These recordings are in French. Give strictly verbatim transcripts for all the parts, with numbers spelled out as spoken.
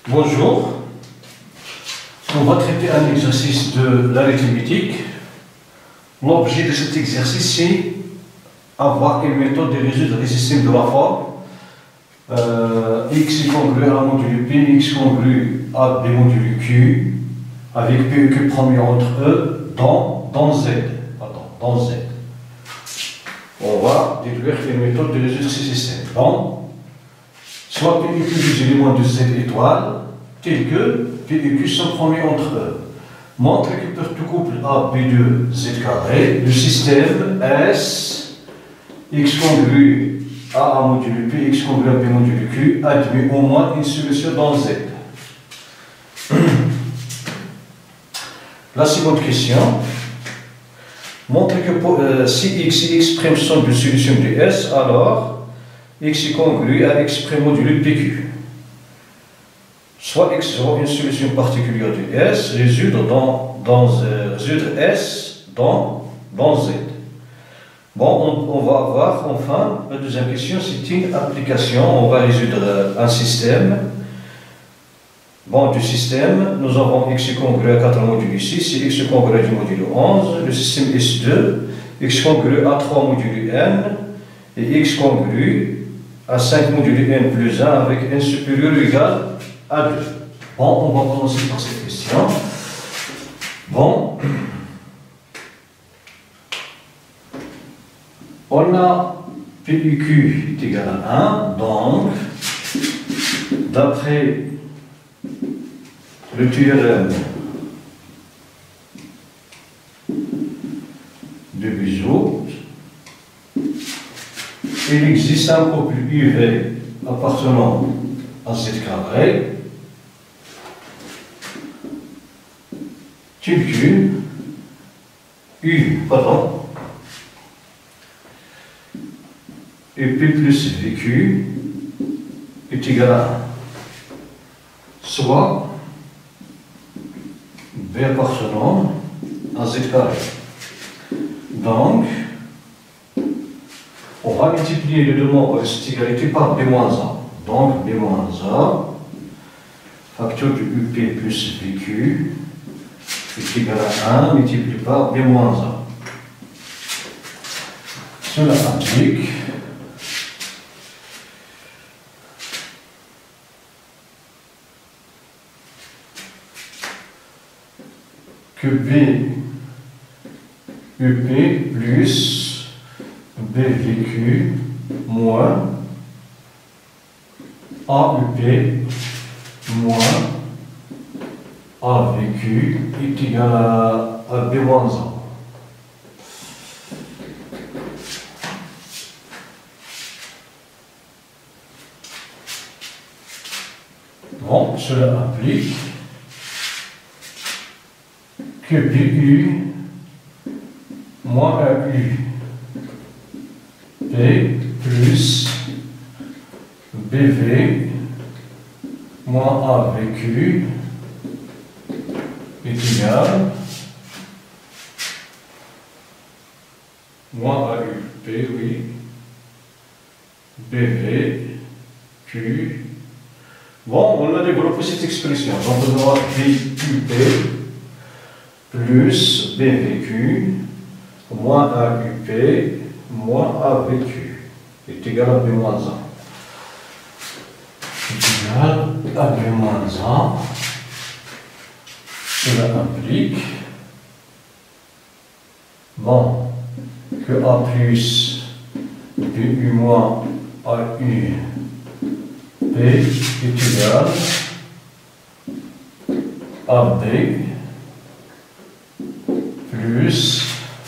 Bonjour, on va traiter un exercice de l'arithmétique. L'objet de cet exercice, c'est avoir une méthode de résoudre les systèmes de la forme euh, x est congru à modulo p, x congru à b modulo q, avec p et q premier entre eux dans, dans z. Pardon, dans z. On va déduire une méthode de résoudre ces systèmes. Donc, soit P et Q des éléments de Z étoile, tel que P et Q sont premiers entre eux. Montre que pour tout couple A, B deux, Z carré, le système S, X congru à A modulo P, X congru à B modulo Q, admet au moins une solution dans Z. La seconde question. Montre que pour, euh, si X et X' sont des solutions de S, alors x est congru à x' modulo P Q. Soit x sera une solution particulière de S, résoudre, dans, dans, euh, résoudre S dans, dans Z. Bon, on, on va voir enfin, la deuxième question, c'est une application. On va résoudre un système. Bon, du système, nous avons x est congru à quatre modulo six et x est congru à deux modulo onze. Le système S deux, x congru à trois modulo n et x congru à cinq modulo n plus un avec n supérieur ou égal à deux. Bon, on va commencer par cette question. Bon, on a P et Q est égal à un, donc, d'après le théorème de Buseaud, il existe un couple U V appartenant à Z carré, tel que U, pardon, et P plus V Q est égal à un, soit B appartenant à Z carré. Donc, on va multiplier les deux membres de cette égalité par B moins un. Donc, B moins un, facteur de U P plus V Q, est égal à un multiplié par B moins un. Cela implique que B U P plus B V Q moins A U P moins A V Q est égal à, à B moins un. Bon, cela implique que B U moins A U P plus B V moins A V Q est égal moins A U P, oui, B V Q. Bon, on a développé cette expression. Donc, on aura B U P plus B V Q moins A U P moins A V Q est égal à B moins un. Est égal à B moins un. Cela implique, bon, que A plus B U moins A U P est égal à B plus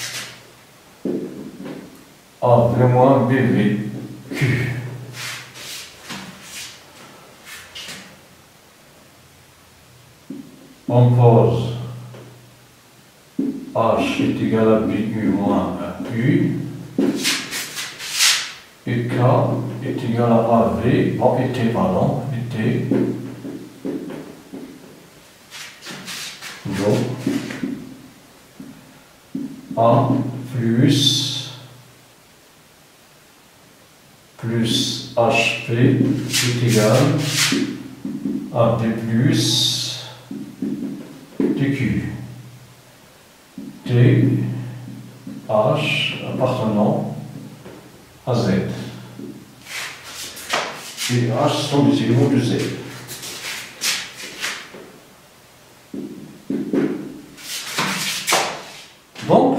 A V moins B V Q. On pose H est égal à B U moins A U et K est égal à A V, bon, et T, pardon, et T. Donc, A plus plus H P est égal A B plus T Q. T, H appartenant à Z. Et H sont des éléments de Z. Donc,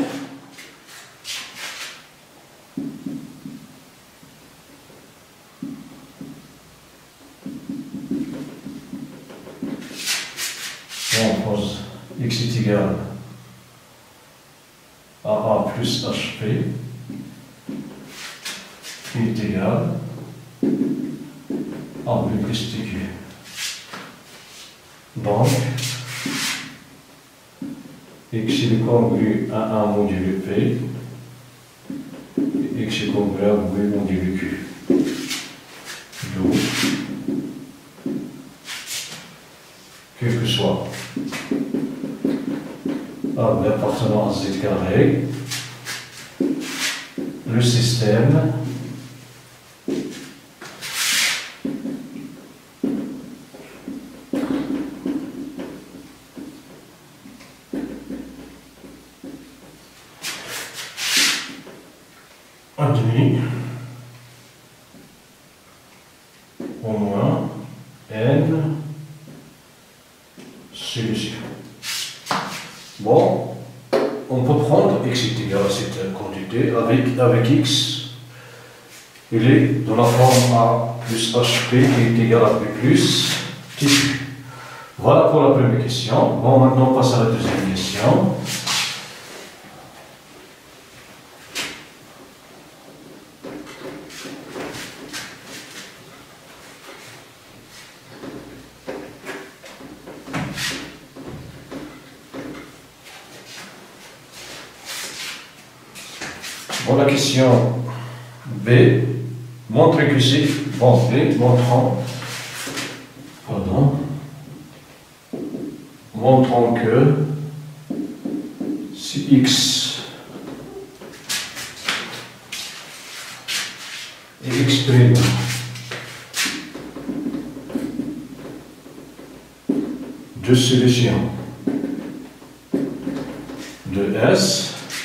on pose x est égal à A plus H P qui est égal à B plus T Q. Donc, x est congru à un modulo P et x est congru à B modulo Q. D'où, quel que soit A B appartenant à Z carré, le système admis au moins n solutions. Bon, on peut prendre x est égal à cette quantité avec, avec x, il est dans la forme A plus H P qui est égal à B plus T Q. Voilà pour la première question. Bon, maintenant on passe à la deuxième question. Bon, la question B montre que c'est bon, B montrant, pardon, montrant que si x est exprimé de solution de S,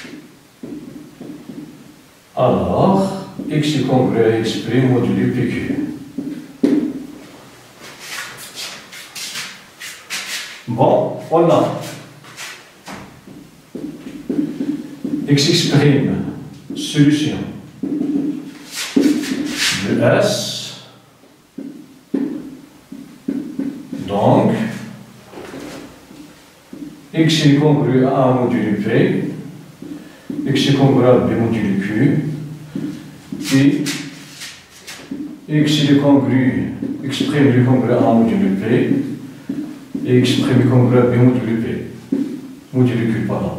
alors x est congru à x' modulo P Q. Bon, on a x exprime solution de S, donc x est congru à un modulo P, x est congru à B modulo Q, et x est congru, x' est congru à un modulo P, et x' est congru à B modulo P, modulo Q, pardon.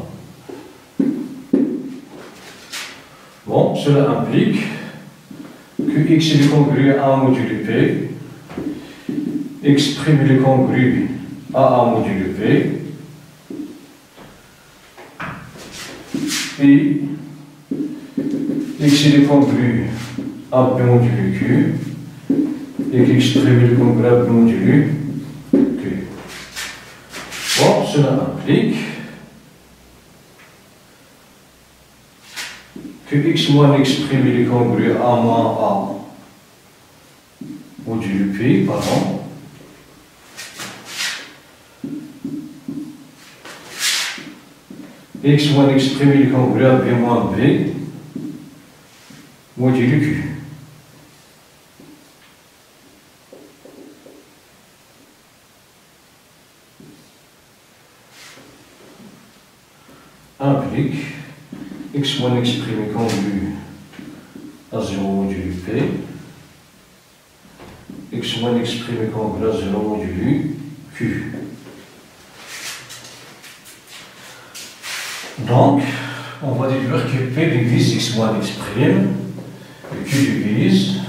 Bon, cela implique que x est congru à un modulo P, x' est congru à un modulo P, et x est congru à B modulo Q, et que x' est congru à B modulo Q. Bon, cela implique que x moins x' est congru à moins A modulo P, pardon, x moins x' est congru à B moins B modulo Q. Implique x moins x' est congru à zéro modulo P, x moins x' est congru à zéro modulo Q. Donc, on va déduire que P divise x moins x', et Q divise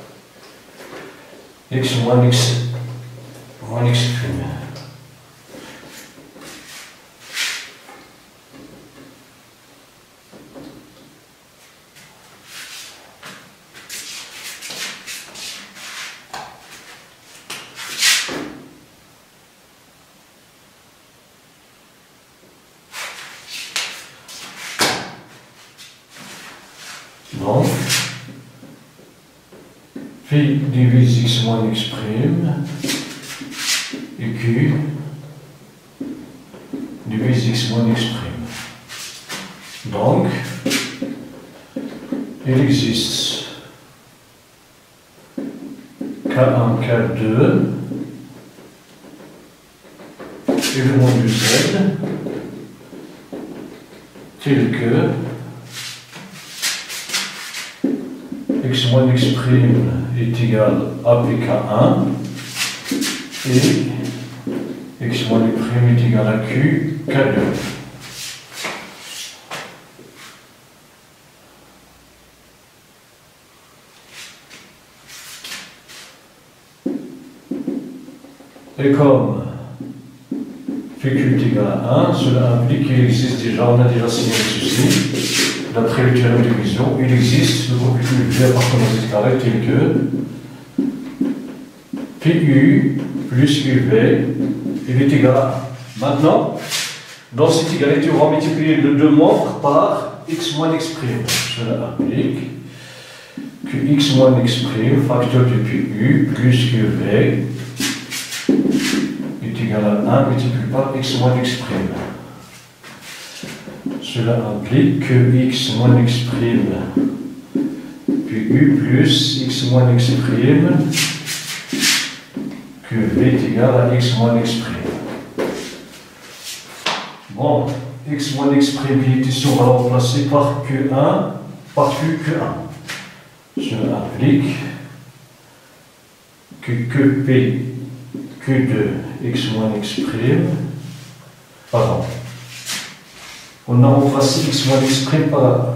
x moins x moins x'. Donc, phi divise x moins x prime et q divise x moins x prime. Donc, il existe K un, K deux élément du Z tel que x moins x prime est égal à P K un et x moins x prime est égal à Q K deux. Et comme P Q est égal à un, cela implique qu'il existe déjà, on a déjà signé ceci, d'après le théorème de division, il existe le groupe V appartenant à Z carré tel que P U plus U V, il est égal à un. Maintenant, dans cette égalité, on va multiplier le deux membres par x moins x prime. Cela implique que x moins x prime, facteur de P U plus U V, est égal à un multiplié par x moins x prime. Cela implique que x moins x prime puis u plus x moins x prime que v est égal à x moins x prime. Bon, x moins x prime qui est ici, on va le remplacer par q un, par q, q1. Cela implique que qp Q deux, x moins x prime, pardon, on a remplacé x moins x prime par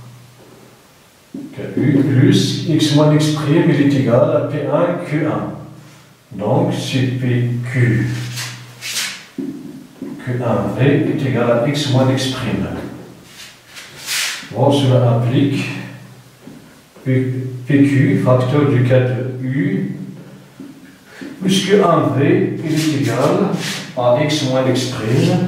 Ku plus x moins x prime, il est égal à P un, Q un. Donc, c'est P Q, Q un V est égal à x moins x prime. Bon, cela implique P Q, facteur du K deux U, puisque un V il est égal à x moins x prime,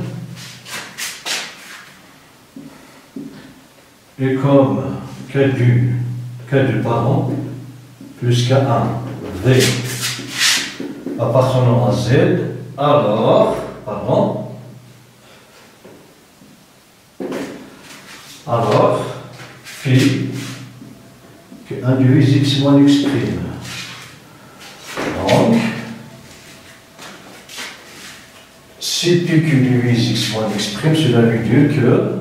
et comme K deux, K deux pardon, plus K un V appartenant à Z, alors, pardon, alors, phi Q un divise x moins x prime. Donc, si P Q divise x moins x prime, cela veut dire que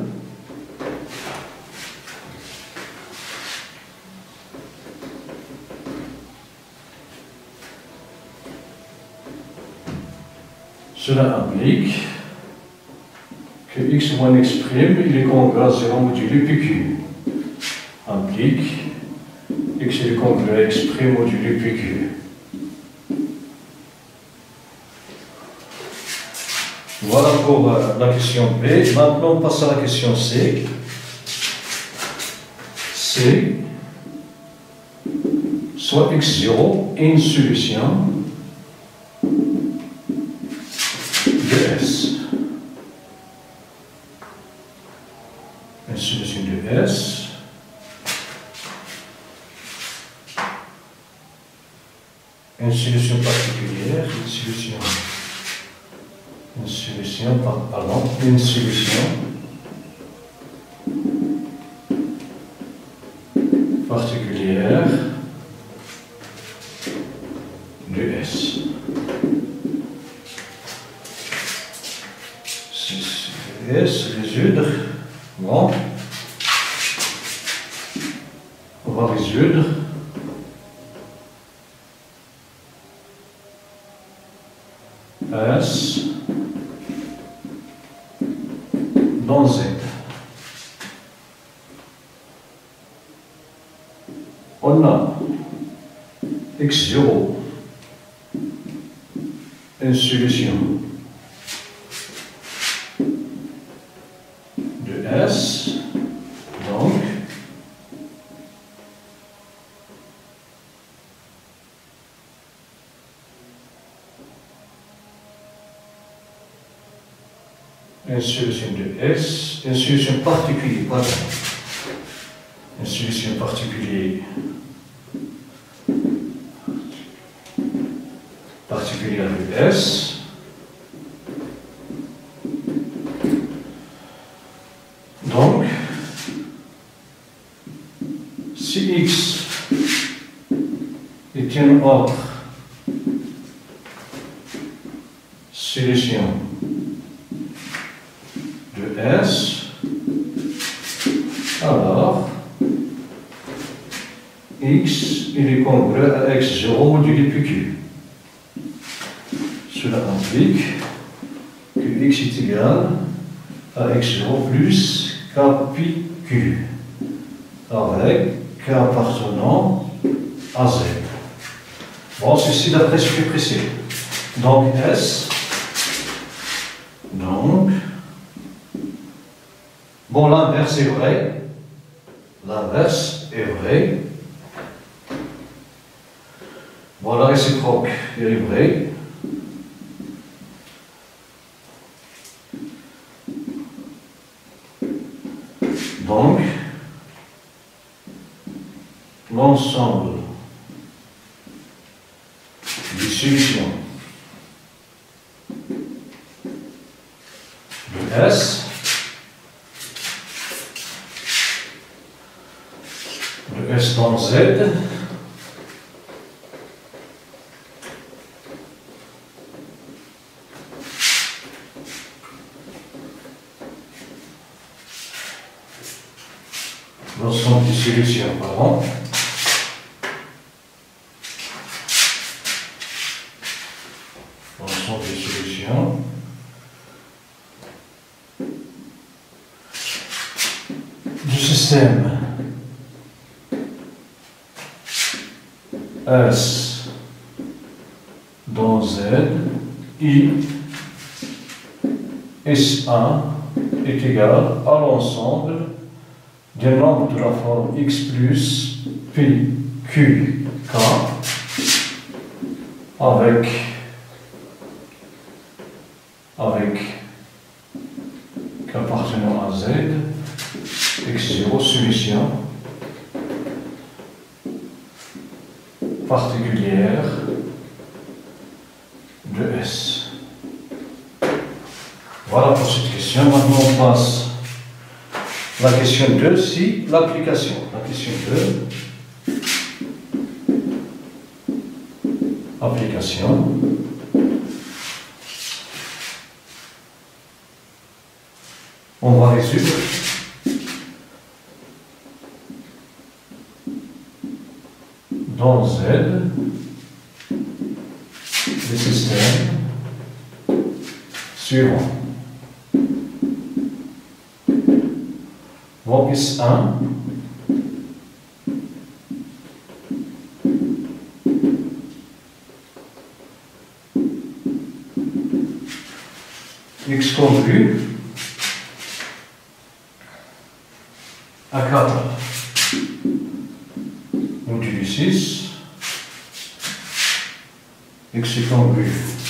cela implique que x moins x prime, il est congruent à zéro modulo P Q. Implique x est congruent à x prime modulo P Q. Voilà pour euh, la question B. Maintenant, on passe à la question C. C, soit x zéro est une solution de S. Une solution de S. Une solution particulière, une solution. Une solution, pardon, une solution particulière de S. S résoudre, bon, on va résoudre S dans Z. On a x zéro, une solution de S, donc une solution de S, une solution particulière, pardon. une solution particulière, particulière de S. Donc, si X est une autre solution de S, alors X il est congrue à X zéro modulé P Q. Cela implique que X est égal à X zéro plus K pi Q, avec K appartenant à Z. Bon, ceci d'après ce qui est précédent. Donc S, donc, bon, l'inverse est vrai, l'inverse est vrai. Bon, la réciproque est vraie. Donc, l'ensemble des solutions de S, de S dans Z, l'ensemble des solutions, pardon, l'ensemble des solutions du système S dans Z, I S un est égal à l'ensemble du nombre de la forme X plus P Q K avec avec K appartenant à Z, X zéro solution particulière de S. Voilà pour cette question. Maintenant on passe à la question deux, si l'application. La question deux, application. On va résoudre dans Z le système suivant. Bon, S un X congrue à quatre modulo six, X est congrue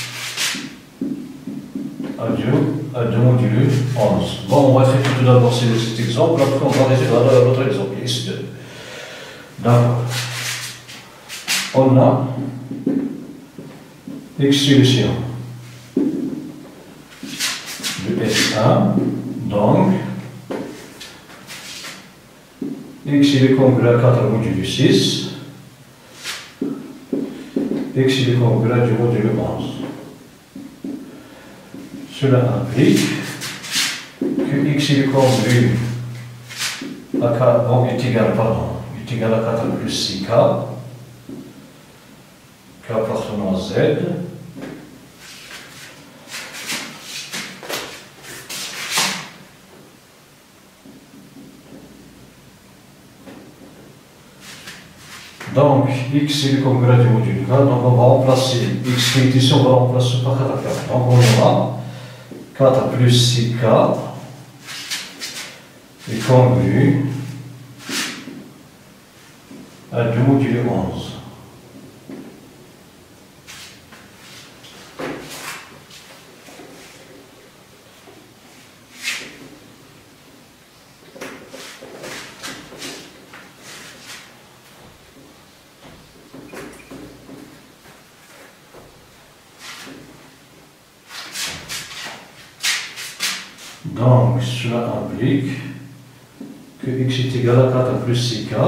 à deux, à deux modulo onze. Bon, on va traiter tout d'abord cet exemple, après on va résoudre l'autre exemple, S deux. D'accord. On a X solution de S un, donc X il est congrue à quatre modulo six, X il est congrue à deux modulo onze. Cela implique que X il est congrue à quatre, bon, est égal, pardon, est égal à quatre plus six K, K appartenant à Z, donc X il est congrue à deux modulo K, donc on va remplacer X qui est ici, on va remplacer par quatre K. Donc on aura quatre plus six K est congrue à deux modulo onze. Donc, cela implique que x est égal à quatre plus six k.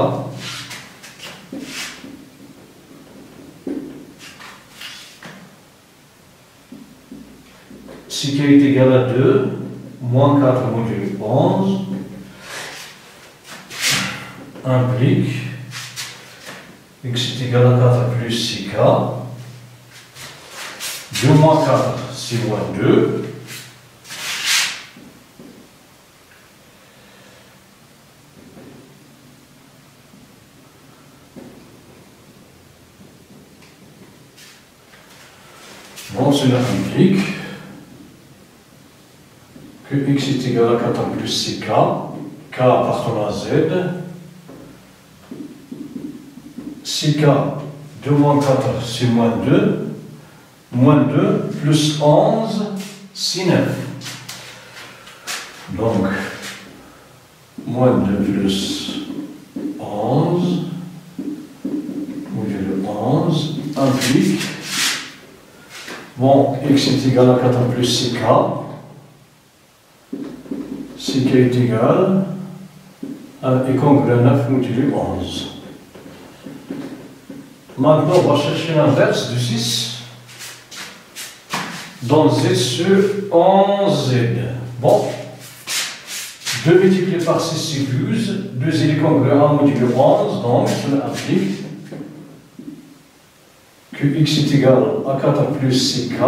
six k est égal à deux, moins quatre modulo onze, implique x est égal à quatre plus six k. deux moins quatre, c'est moins deux. Bon, cela implique que x est égal à quatre plus six k, k appartenant à z, six k, deux moins quatre, c'est moins deux, moins deux, plus onze, c'est neuf. Donc, moins deux plus onze, modulo onze, implique, bon, x est égal à quatre plus six k, six k est égal à, et congru à neuf modulo onze. Maintenant, on va chercher l'inverse de six dans z sur onze z. Bon, deux multiplié par six, c'est douze. deux il est congru à un modulo onze, donc cela implique que x est égal à quatre plus six k.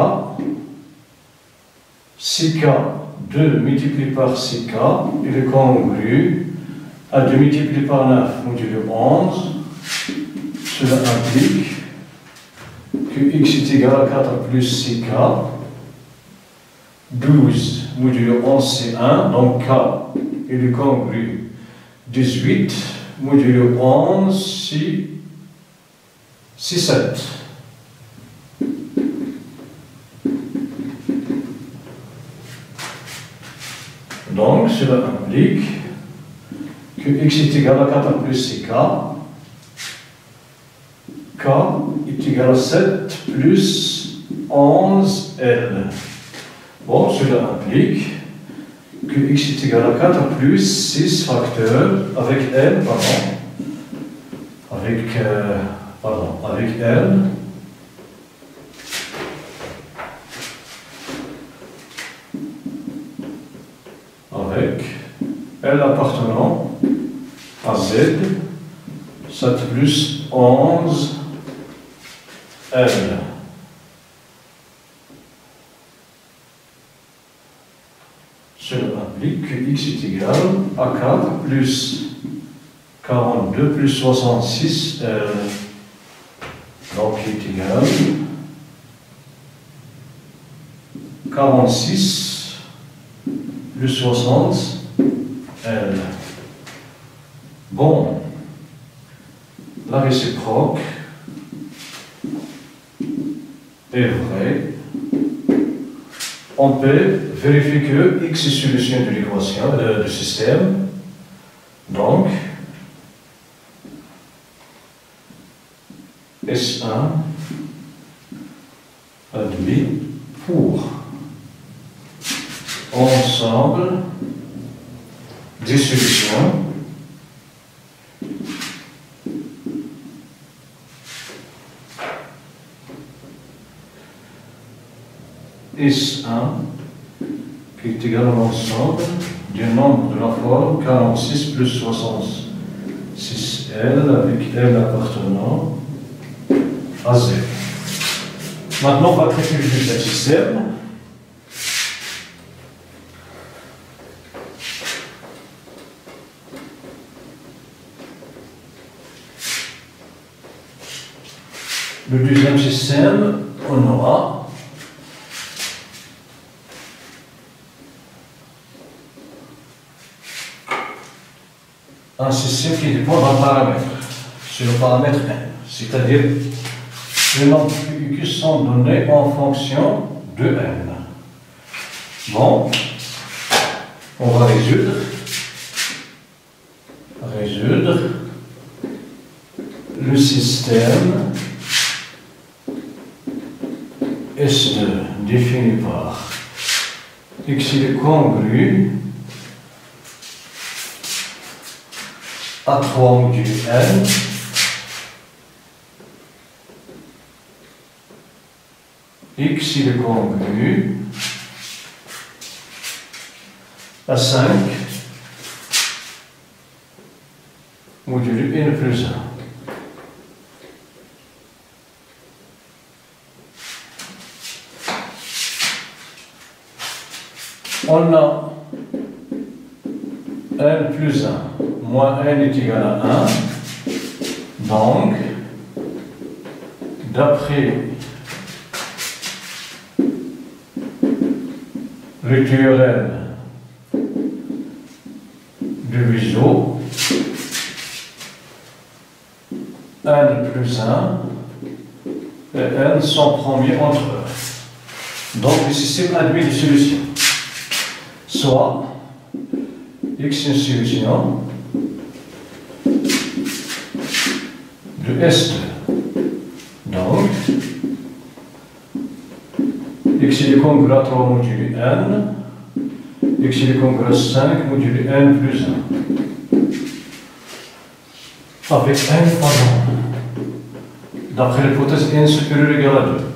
six k, deux multiplié par six k, il est congru à deux multiplié par neuf modulo onze. Cela implique que x est égal à quatre plus six k. douze modulo onze, c'est un, donc k, il est congru dix-huit modulo onze, c'est sept. Donc, cela implique que x est égal à quatre plus six k. K est égal à sept plus onze L. Bon, cela implique que x est égal à quatre plus six facteurs avec L, pardon, avec, euh, pardon, avec L. Avec L appartenant à Z, sept plus onze L. Cela implique que x est égal à quatre plus quarante-deux plus soixante-six L. Donc il est égal à quarante-six plus soixante L. Bon, la réciproque est vraie. On peut vérifier que x est solution de l'équation euh, du système. Donc, S un admis pour ensemble des solutions S un qui est égal à l'ensemble du nombre de la forme quarante-six plus soixante-six L avec L appartenant à Z. Maintenant, on va traiter le deuxième système. Le deuxième système, on aura un système qui dépend d'un paramètre, c'est le paramètre n, c'est-à-dire les nombres qui sont donnés en fonction de n. Bon, on va résoudre, résoudre le système S deux défini par x il est congru à trois modules n x il est congru à cinq modulo n plus un. On a n plus un moins n est égal à un. Donc, d'après le théorème de Luiseau, n plus un et n sont premiers entre eux. Donc, le système admet des solutions. Soit x est une solution de S deux. Donc, x est congru à trois modulo n, x est congru à cinq modulo n plus un. Avec n, pardon, d'après l'hypothèse n supérieur ou égal à deux.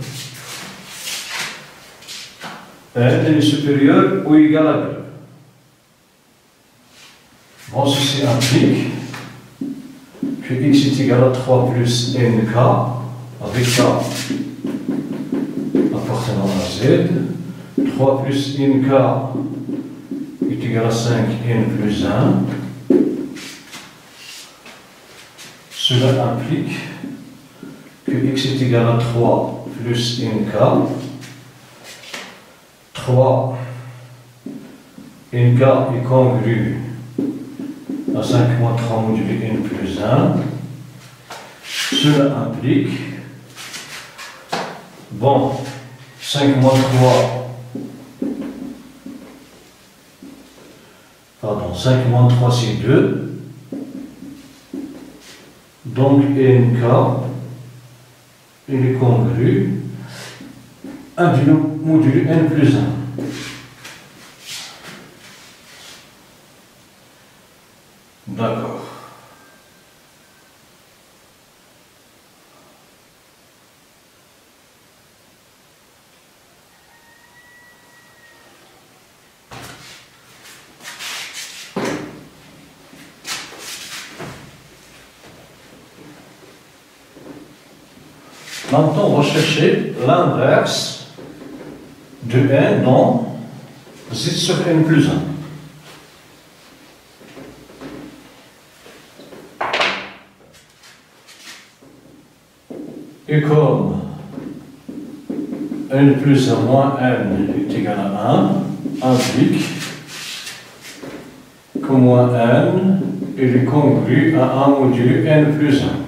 n est supérieur ou égal à deux. Bon, ceci implique que x est égal à trois plus nk, avec k appartenant à z. trois plus nk est égal à cinq n plus un. Cela implique que x est égal à trois plus nk. trois nk est congru à cinq moins trois modulo n plus un. Cela implique, bon, cinq moins trois, pardon, cinq moins trois c'est deux. Donc nk, il est congru à du modulo n plus un. D'accord. Maintenant, on va chercher l'inverse de n dans z sur n plus un. Et comme n plus un moins n est égal à un, implique que moins n est congru à un modulo n plus un.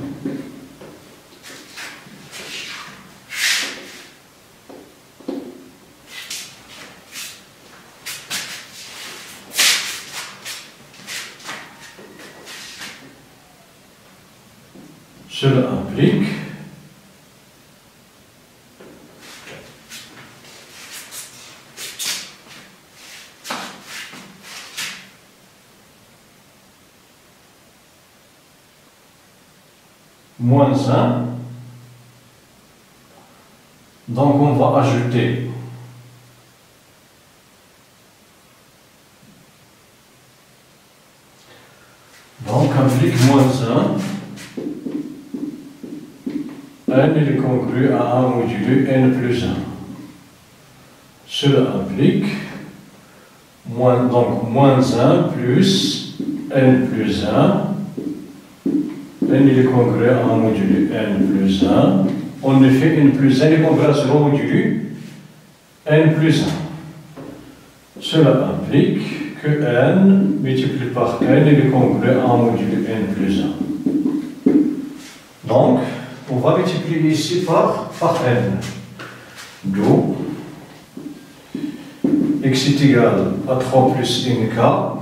Cela implique moins un, donc on va ajouter donc implique moins un, n est congru à un modulo n plus un. Cela implique moins, donc moins un plus n plus un. N est congru à un modulo n plus un. En effet, n plus un est congru à zéro modulo n plus un. Cela implique que n multiplié par n est congru à un modulo n plus un. Donc, on va multiplier ici par, par n. D'où x est égal à trois plus nk.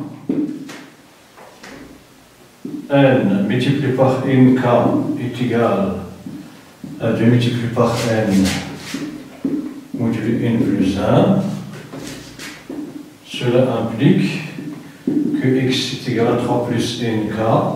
N multiplié par nk est égal à deux multiplié par n modulo n plus un. cela implique que x est égal à trois plus nk.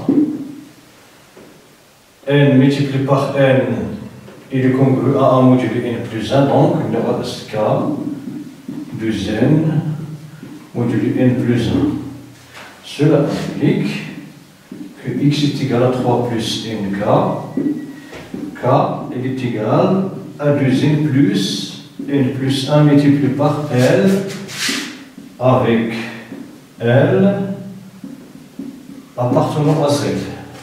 N multiplié par n, il est congru à un modulo n plus un, donc il y aura k deux n modulo n plus un. Cela implique que x est égal à trois plus nk, k il est égal à deux n plus n plus un multiplié par l avec l appartenant à z.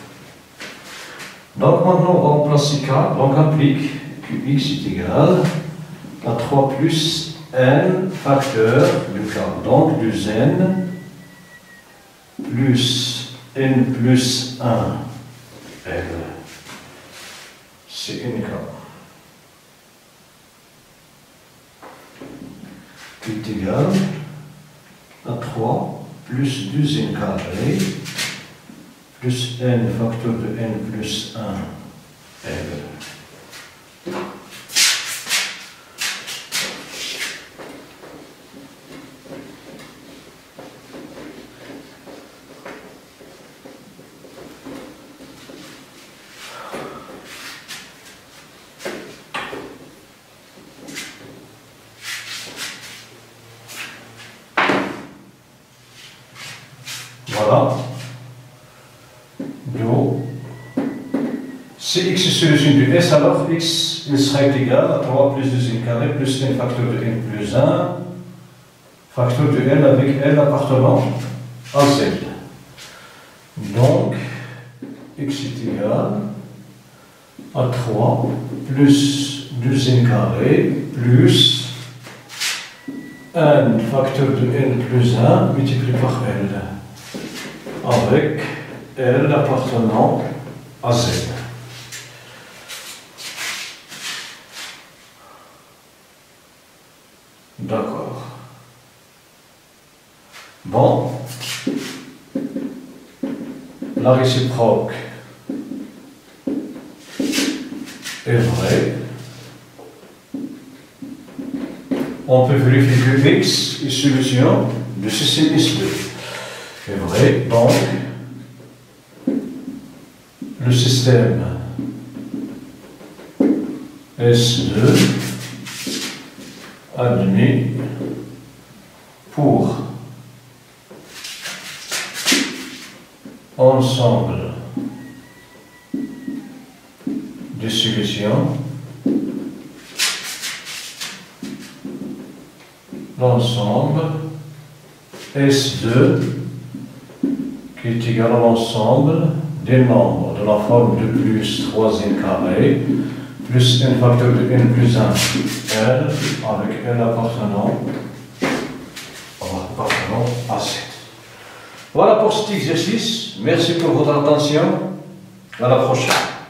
Donc maintenant on va remplacer k, donc implique que x est égal à trois plus n facteur de k, donc deux n plus n plus un l, c'est nk, qui est égal à trois plus deux n carré plus n facteur de n plus un l. Voilà. Donc, si x est solution du S, alors x il sera égal à trois plus deux n carré plus n facteur de n plus un facteur de l avec l appartenant à z. Donc, x est égal à trois plus deux n carré plus n facteur de n plus un multiplié par l avec L appartenant à Z. D'accord. Bon. La réciproque est vraie. On peut vérifier que x est solution de système S deux. C'est vrai, donc le système S deux admis pour ensemble de solutions l'ensemble S deux qui est égal à l'ensemble des nombres de la forme de plus trois n carré plus n facteur de n plus un l avec l appartenant, appartenant à sept. Voilà pour cet exercice. Merci pour votre attention. À la prochaine.